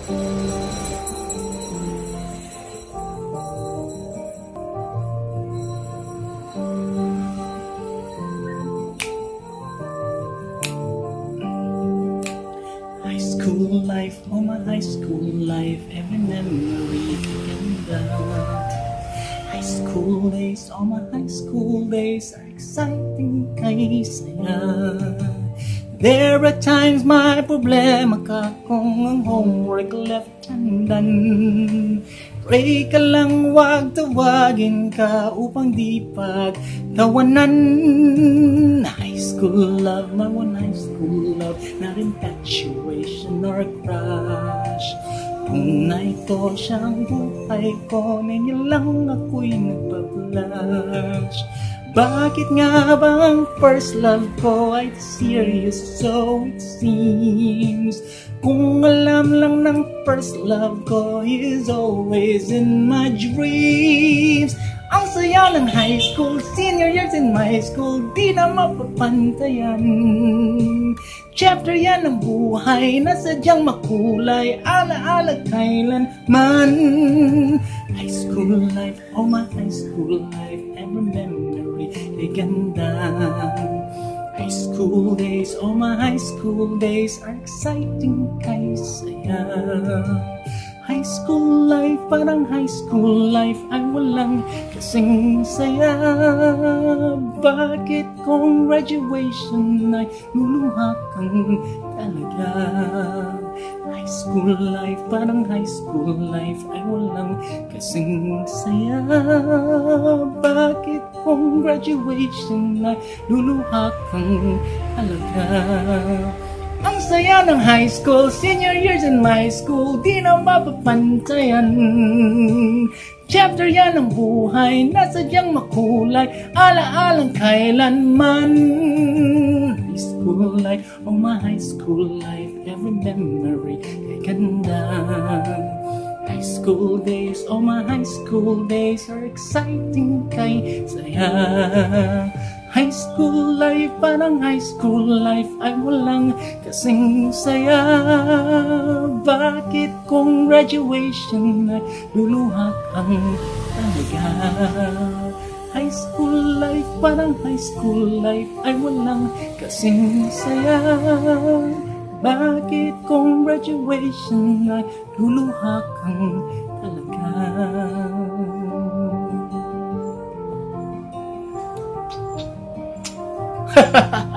High school life, oh my high school life, every memory ganda. High school days, oh my high school days are exciting kay saya. There are times may problema ka kung ang homework left undone. Pray ka lang wag tawagin ka upang di pagtawanan. High school love, my one high school love, not infatuation or crush. Kung na ito siyang buhay ko, ngayon lang ako'y nagpa-blush. Bakit nga ba ang first love ko ay serious so it seems? Kung alam lang ng first love ko is always in my dreams. Ang saya ng high school, senior years in my school, di na mapapantayan. Chapter yan ng buhay na sadyang makulay, alaala kailanman. High school life, oh my high school life, every memory ay ganda. High school days, oh my high school days are exciting kay saya. High school life, parang high school life ay walang kasing saya. Bakit kung graduation ay luluha kang talaga? High school life, parang high school life ay walang kasing saya. Bakit kung graduation ay luluha kang talaga? Ang saya ng high school, senior years in my school, di na mapapantayan. Chapter yan ng buhay na sadyang makulay, alaalang kailanman. High school life, oh my high school life, every memory ay ganda. High school days, oh my high school days are exciting kay saya. High school life, parang high school life ay walang kasing saya. Bakit kung graduation ay luluha kang talaga? High school life, parang high school life ay walang kasing saya. Bakit kung graduation ay luluha kang talaga? Ha ha ha!